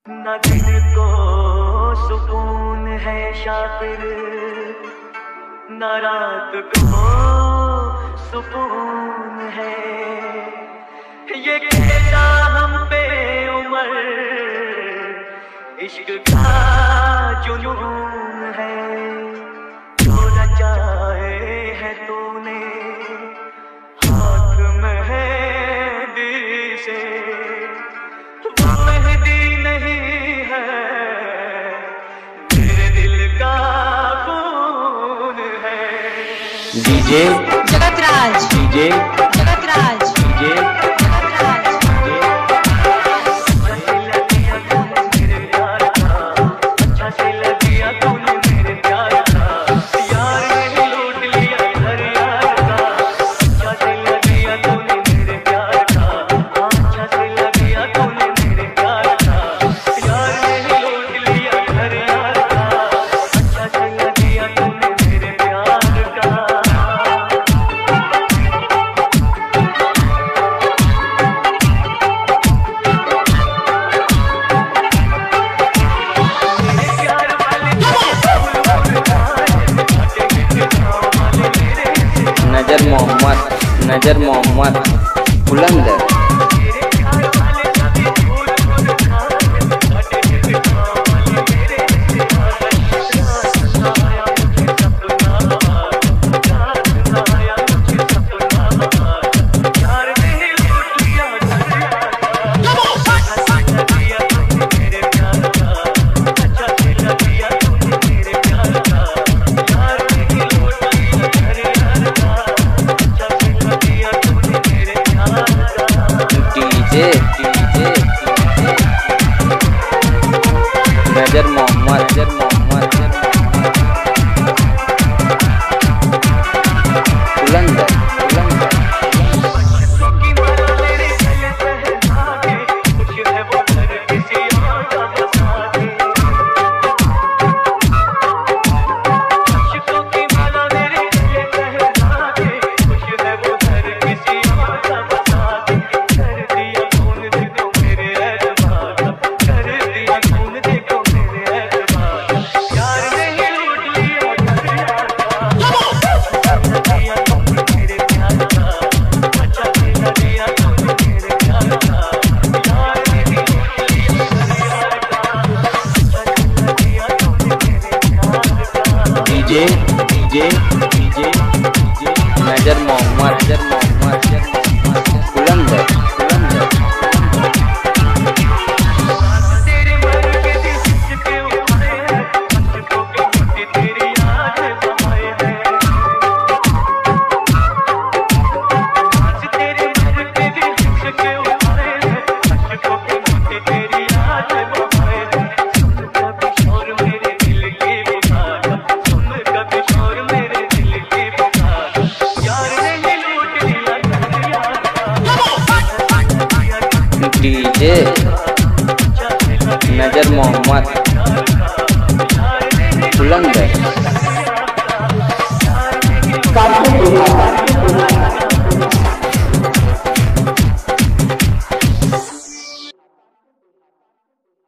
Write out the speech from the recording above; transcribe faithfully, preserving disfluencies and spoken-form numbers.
न दिन को सुकून है शातिर, न रात को सुकून है। ये कहता हम पे उम्र इश्क का जुनून है। जो रचाए है तूने हाथ मेहंदी से, वो मेहंदी नहीं है मेरे दिल का खून है। DJ Jagatraj, DJ Jagatraj, DJ Nazar Mohammad, Nazar Mohammad Bulandar. Nazar Mohammad, Nazar Mohammad Bulandar, Bulandar. DJ DJ DJ DJ Nazar Mohammad, Nazar Mohammad Bulandar, Bulandar. DJ Nazar Mohammad बुलंदर।